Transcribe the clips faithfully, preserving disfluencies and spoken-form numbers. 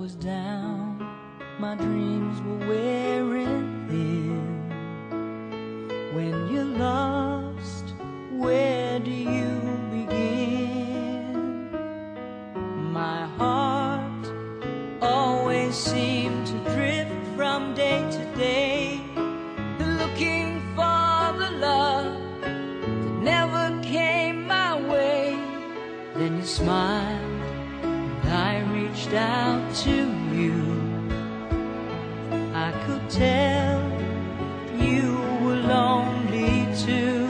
was down, my dreams were wearing thin. When you're lost, where do you begin? My heart always seemed to drift from day to day, looking for the love that never came my way. Then you smiled, I reached out to you. I could tell you were lonely too.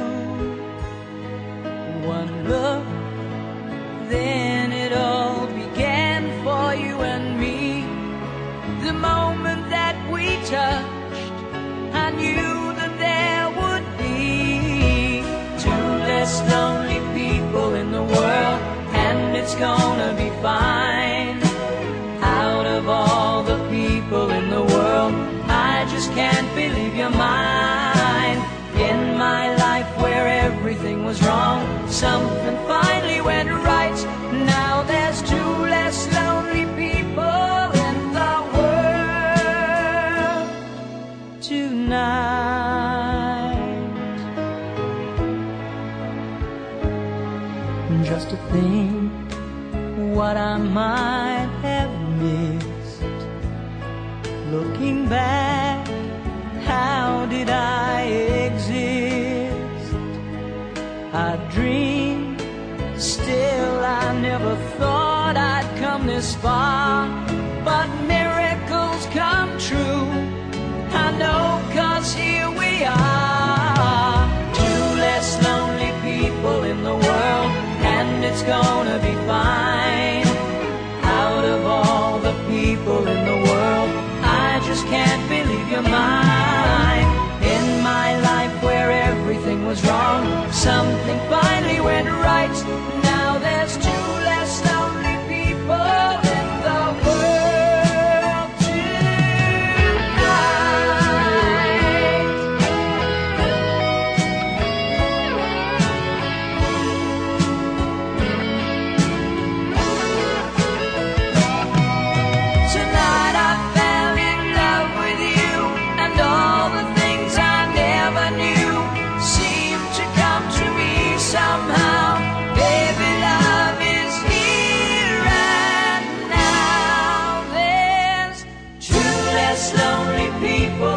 One look, then it all began for you and me. The moment that we touched, I knew that there would be two less lonely people in the world, and it's gonna be fine. Out of all the people in the world, I just can't believe you're mine. In my life where everything was wrong, something finally went right. Now there's two less lonely people in the world tonight. Just to think what I might have missed. Looking back, how did I exist? I dreamed, still I never thought I'd come this far. But miracles come true, I know, 'cause here we are. Two less lonely people in the world, and it's gonna be fine. Out of all the people in the world, I just can't believe you're mine. In my life where everything was wrong, something finally went right. Now there's two less lonely people in the world tonight. Tonight I fell in love with you, and all the things I never knew seemed to come to me somehow. Baby, love is here and now. There's two less lonely people